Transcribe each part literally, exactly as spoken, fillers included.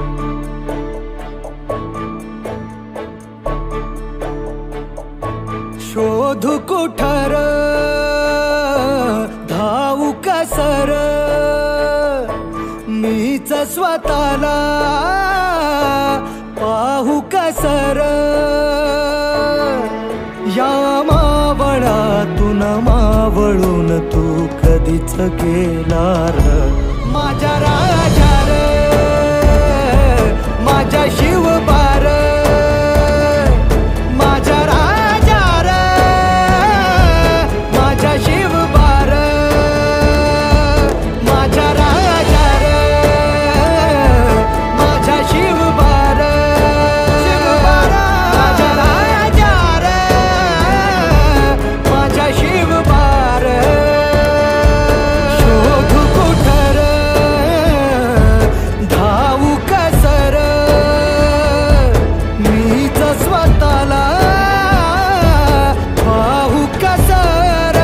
शोध कुठर धावू कसर मीच स्वतःला पाहू कसर या मावळातून मावळून तू कधीच गेलार माझ्या राजा रे माझ्या शिवबार माझ्या राजा रे माझ्या शिवबार माझ्या राजा रे माझ्या शिवबार माझ्या राजा रे माझ्या शिवबार शोध कुठर धावू कसर मीच स्वतःला पाहू कसर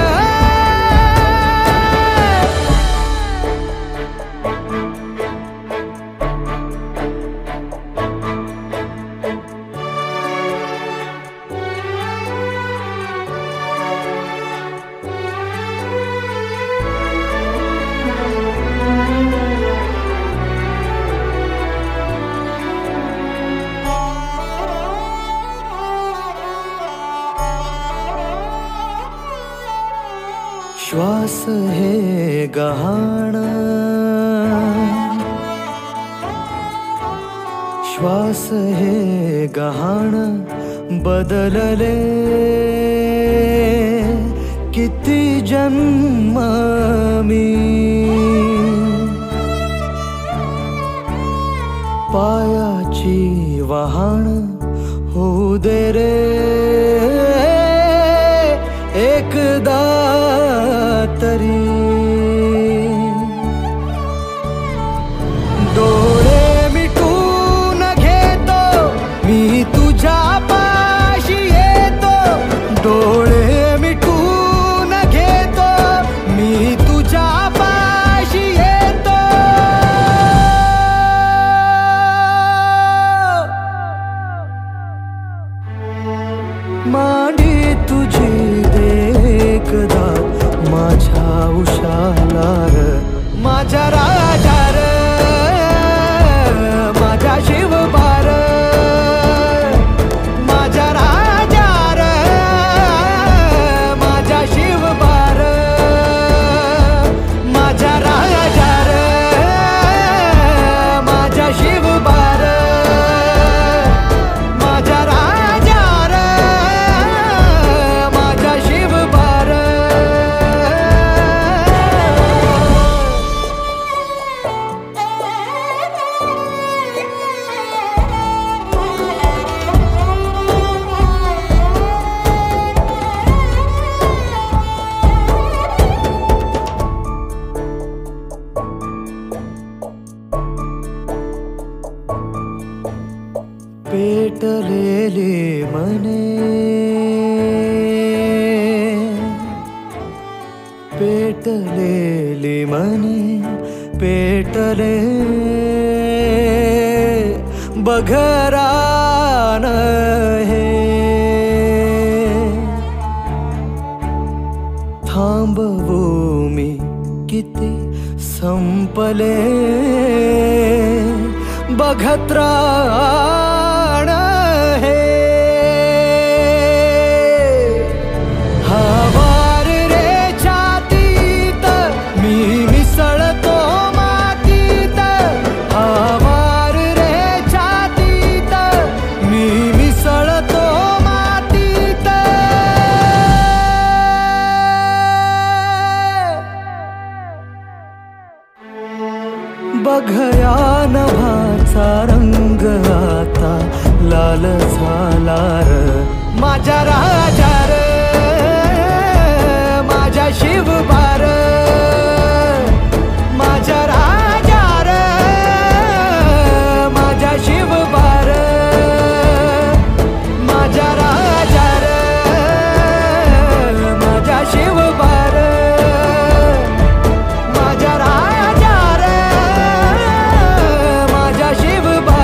श्वास हे गहाण श्वास हे गहाण बदलले किती जन्म मी पायाची वहाण होऊ दे रे एकदा तरी डोळे मिटून घेतो मी तुझ्या पाशी येतो डोळे मिटून घेतो मी तुझ्या पाशी येतो मांडी तुझी देखदा माझ्या उशालार माझ्या राजा रे माझ्या शिवबार माझ्या राजा रे माझ्या शिवबार माझ्या राजा रे माझ्या शिवबार माझ्या राजा रे माझ्या शिवबार पेटलेले मने पेटलेले मने पेटले बघरान हे थांबवू मी किती संपले बघत्राण हे हवार रे छातीत मी मिसळतो मातीत हवार रे छातीत मी मिसळतो मातीत बघया नभाचा रंग आता लाल झाला र माझ्या राजा रे माझ्या शिवबार माझ्या राजा रे माझ्या शिवबार माझ्या राजा रे माझ्या शिवबार माझ्या राजा रे माझ्या शिवबार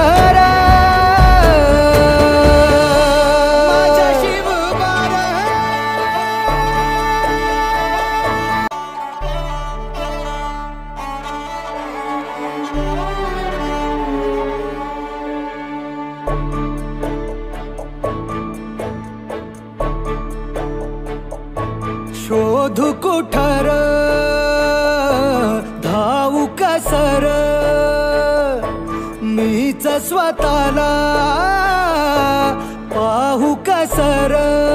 रे माझ्या शिवबार शोधू कुठर धावू कसर मीच स्वतःला पाहू कसर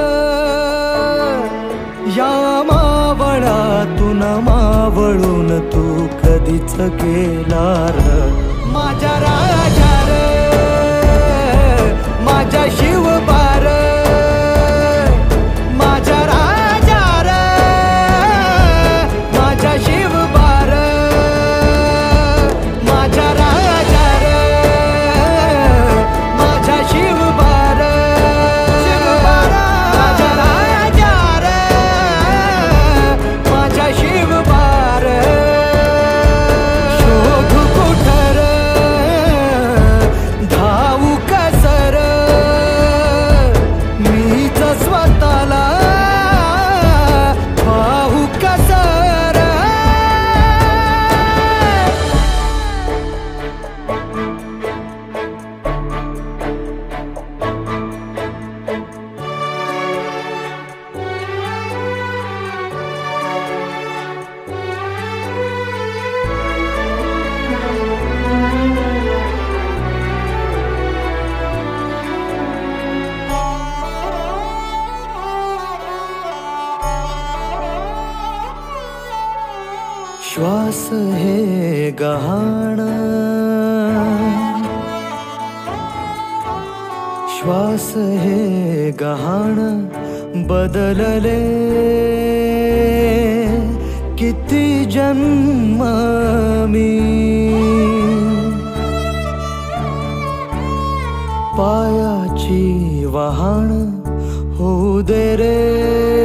या मावळातून मावळून तू कधीच गेला र माझ्या राजा र माझ्या शिवबार माझ्या राजा र माझ्या शिवबार माझ्या राजा र माझ्या शिवबार माझ्या राजा र माझ्या शिवबार शोधू कुठर धावू कसर मीच स्वतःला पाहू कसर श्वास हे गहाण श्वास हे गहाण बदलले किती जन्म मी पायाची वहाण होऊ दे रे